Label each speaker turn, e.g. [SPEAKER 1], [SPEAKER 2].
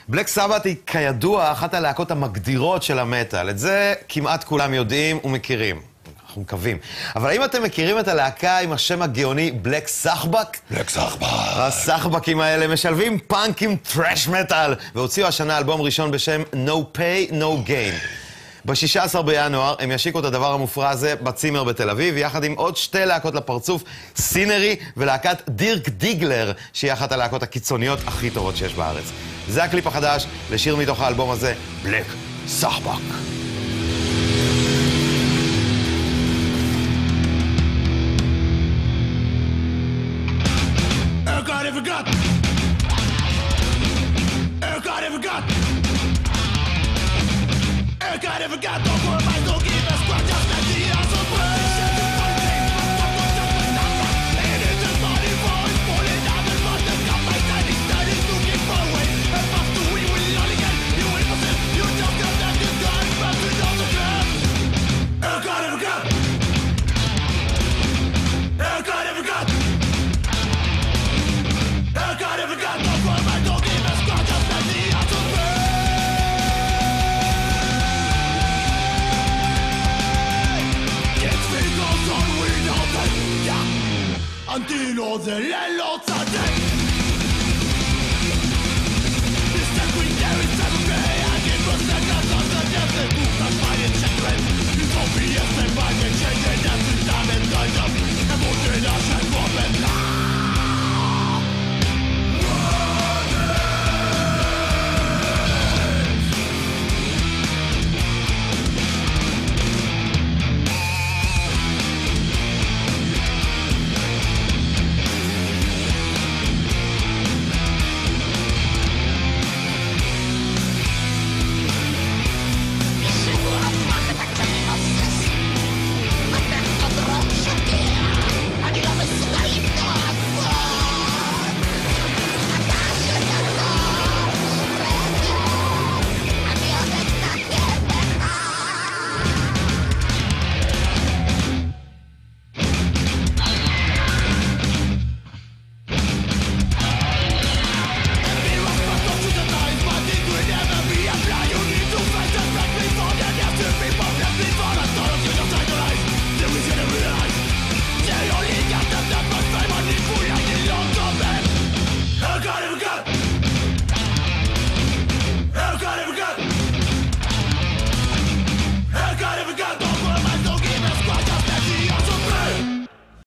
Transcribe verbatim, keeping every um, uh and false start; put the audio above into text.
[SPEAKER 1] בלק סבת היא כידוע אחת הלהקות המגדירות של המטל. את זה כמעט כולם יודעים ומכירים. אנחנו מקווים. אבל האם אתם מכירים את הלהקה עם השם הגאוני בלק סחבק?
[SPEAKER 2] בלק סחבק.
[SPEAKER 1] הסחבקים האלה משלבים פאנק עם טרש מטל, והוציאו השנה אלבום ראשון בשם No Pay No Gain. ב-שישה עשר בינואר הם ישיקו את הדבר המופרע הזה בצימר בתל אביב, יחד עם עוד שתי להקות לפרצוף, סינרי ולהקת דירק דיגלר, שהיא אחת הלהקות הקיצוניות הכי טובות שיש בארץ. זה הקליפ החדש לשיר מתוך האלבום הזה, בלק סחבק.
[SPEAKER 2] Ergot ever got Ergot ever got Ergot ever got the world